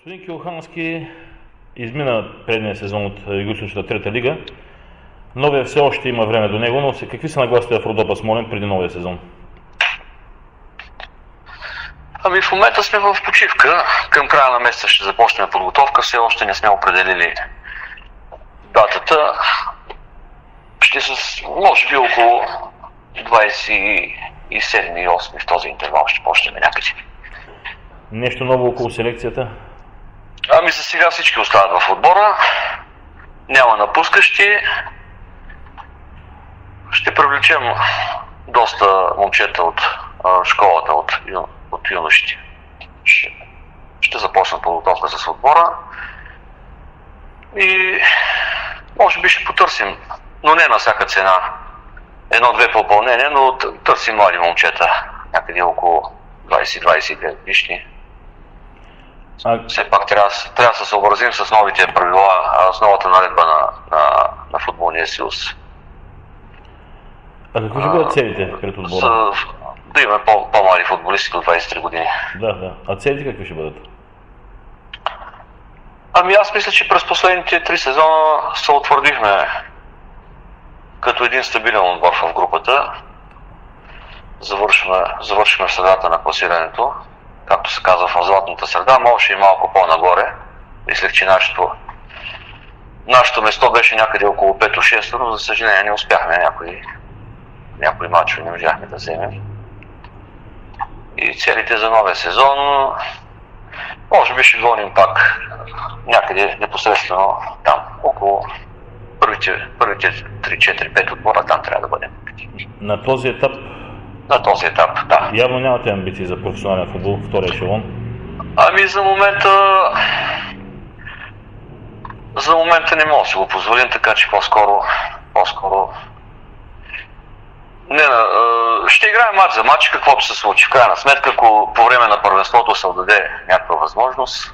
Господин Килхански измина предния сезон от Югоизточната трета лига. Новия все още има време до него, но какви са нагласите в Родопа Смолян преди новия сезон? В момента сме в почивка. Към края на месеца ще започнем подготовка. Все още не сме определили датата. Ще са, може би, около 27 и 8 в този интервал ще почнем някъде. Нещо ново около селекцията? За сега всички остават в отбора. Няма напускащи. Ще привлечем доста момчета от школата, от юношите. Ще започнат подготовка с отбора. И може би ще потърсим, но не на всяка цена, едно-две попълнения, но търсим млади момчета, някъде около 20-22 годишни. Все пак трябва да се съобразим с новите правила, с новата наредба на футболния съюз. А какви ще бъдат целите пред отбора? Да имаме по-млади футболисти до 23 години. Да. А целите какви ще бъдат? Аз мисля, че през последните 3 сезона се утвърдихме като един стабилен отбор в групата. Завършихме в средата на класирането. Както се казва, в златната среда, може и малко по-нагоре. Мислех, че нашето место беше някъде около 5-6, но за съжаление не успяхме някои мачове не можахме да вземем. И целите за новия сезон, може би ще гоним пак някъде непосредствено там, около първите 3-4-5 отбора, там трябва да бъдем. На този етап? На този етап, да. Явно нямате амбиции за професионален футбол, втория ешелон? За момента не мога да си го позволим, така че по-скоро ще играем матч за матч, каквото се случи. В крайна сметка, ако по време на първенството се отдаде някаква възможност.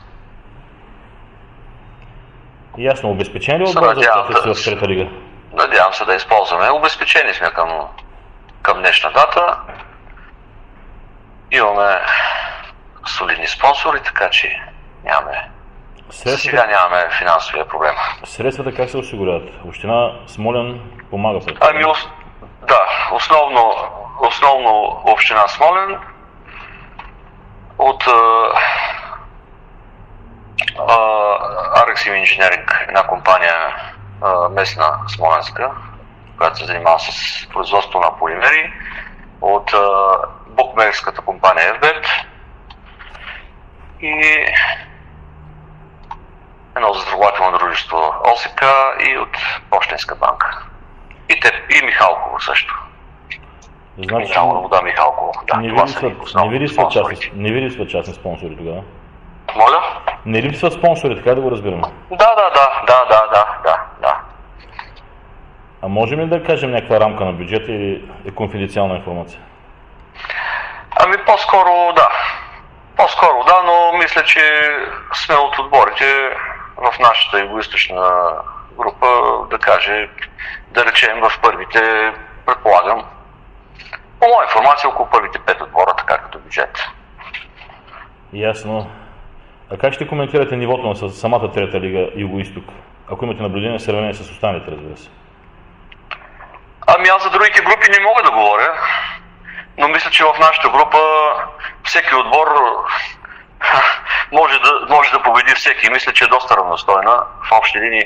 Ясно, обезпечен ли отбор за участие в трета лига? Надявам се да използваме. Обезпечени сме към днешна дата. Имаме солидни спонсори, така че сега нямаме финансовия проблем. Средствата как се осигуряват? Община Смолян помага пред? Да, основно община Смолян от Арексим Инженеринг, една компания местна смоленска, която се занимава с производство на полимери, от букмекерската компания FBET и едно застрахователно дружество ОСК и от Пощенска банка. И Михалково също. Значи, вода Михалково. Да, не ви липсват частни спонсори тогава? Моля? Не липсват спонсори, така да го разбираме? Да. А можем ли да кажем някаква рамка на бюджета или е конфиденциална информация? По-скоро да, но мисля, че сме от отборите в нашата югоизточна група, да речем в първите, предполагам, по моя информация, около първите 5 отбора, така като бюджет. Ясно. А как ще коментирате нивото на самата трета лига Юго-Исток? Ако имате наблюдение в сравнение с останалите, разбира се. Аз за другите групи не мога да говоря, но мисля, че в нашата група всеки отбор може да победи всеки. Мисля, че е доста равностойна. В общи линии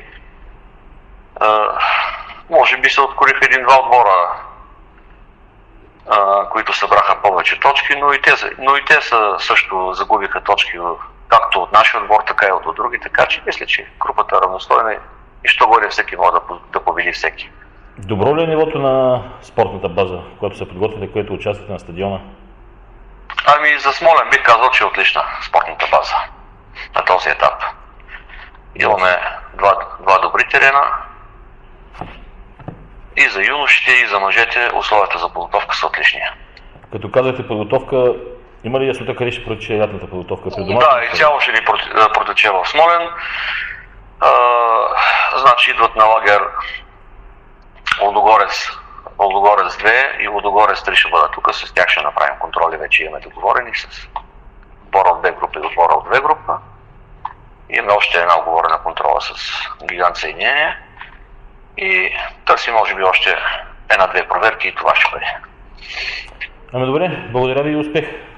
може би се откориха 1-2 отбора, които събраха повече точки, но и те също загубиха точки както от нашия отбор, така и от други, така че мисля, че групата е равностойна и що горе всеки може да победи всеки. Добро ли е нивото на спортната база, която се подготвяте, което участвате на стадиона? За Смолян бих казал, че е отлична спортната база на този етап. Имаме два добри терена. И за юношите, и за мъжете условията за подготовка са отлични. Като казвате подготовка, има ли яснота къде ще протече лятната подготовка? Да, и цяло ще ни протече в Смолян. Значи идват на лагер Лудогорец 2 и Лудогорец 3 ще бъдат тук. С тях ще направим контроли, вече имаме договорени с отбора от 2 групи и отбора от 2 група. Имаме още една оговорена контрола с Гигант Съединение и търси може би още една-две проверки и това ще бъде. Ами добре, благодаря ви и успех!